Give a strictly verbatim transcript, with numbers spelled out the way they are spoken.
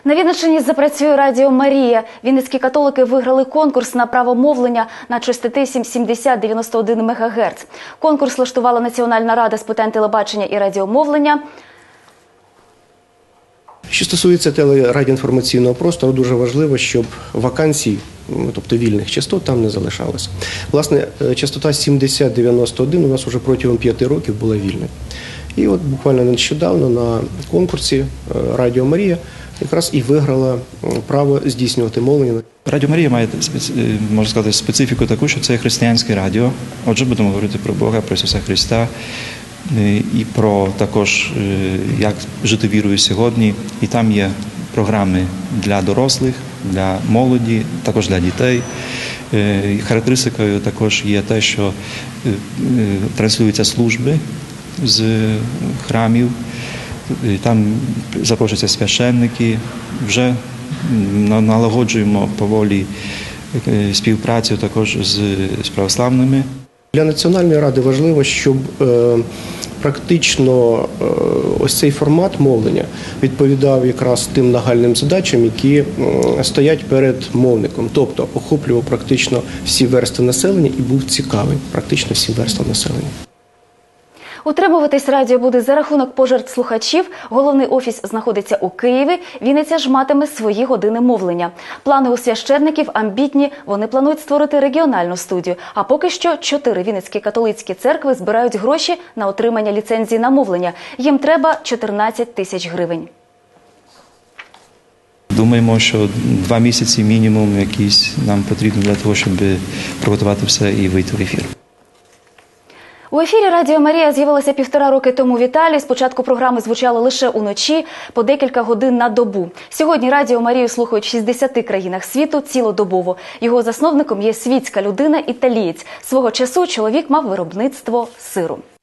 На Вінниччині запрацює Радіо Марія. Вінницькі католики виграли конкурс на право мовлення на частоті сімдесят дев'яносто один мегагерц. Конкурс влаштувала Національна рада з питань телебачення і радіомовлення. Що стосується телерадіоінформаційного простору, дуже важливо, щоб вакансій, тобто вільних частот, там не залишалося. Власне, частота сімдесят дев'яносто один у нас вже протягом п'яти років була вільною. І от буквально нещодавно на конкурсі Радіо Марія якраз і виграла право здійснювати мовлення. Радіо Марія має, можна сказати, специфіку таку, що це християнське радіо. Отже, будемо говорити про Бога, про Ісуса Христа і про також, як жити вірою сьогодні. І там є програми для дорослих, для молоді, також для дітей. Характеристикою також є те, що транслюються служби з храмів, там запрошуються священники, вже налагоджуємо поволі співпрацю також з православними. Для Національної ради важливо, щоб е, практично е, ось цей формат мовлення відповідав якраз тим нагальним задачам, які е, стоять перед мовником. Тобто охоплював практично всі верстви населення і був цікавий практично всім верствам населення. Утримуватись радіо буде за рахунок пожертв слухачів. Головний офіс знаходиться у Києві. Вінниця ж матиме свої години мовлення. Плани у священників амбітні. Вони планують створити регіональну студію. А поки що чотири вінницькі католицькі церкви збирають гроші на отримання ліцензії на мовлення. Їм треба чотирнадцять тисяч гривень. Думаємо, що два місяці мінімум якісь нам потрібно для того, щоб приготувати все і вийти в ефір. У ефірі Радіо Марія з'явилася півтора роки тому в Італії. Спочатку програми звучали лише уночі, по декілька годин на добу. Сьогодні Радіо Марію слухають в шістдесяти країнах світу цілодобово. Його засновником є світська людина – італієць. Свого часу чоловік мав виробництво сиру.